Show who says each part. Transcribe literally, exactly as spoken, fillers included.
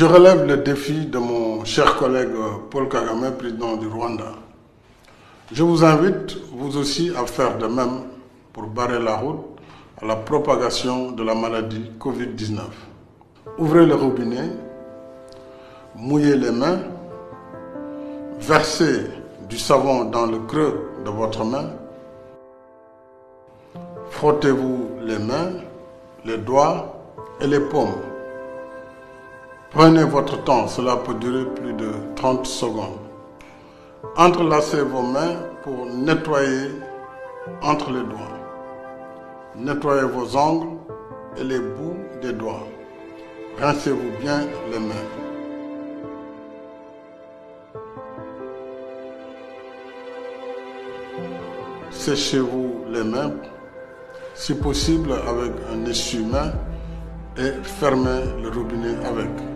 Speaker 1: Je relève le défi de mon cher collègue Paul Kagame, président du Rwanda. Je vous invite, vous aussi, à faire de même pour barrer la route à la propagation de la maladie Covid dix-neuf. Ouvrez le robinet, mouillez les mains, versez du savon dans le creux de votre main, frottez-vous les mains, les doigts et les paumes. Prenez votre temps, cela peut durer plus de trente secondes. Entrelacez vos mains pour nettoyer entre les doigts. Nettoyez vos ongles et les bouts des doigts. Rincez-vous bien les mains. Séchez-vous les mains, si possible avec un essuie-main, et fermez le robinet avec.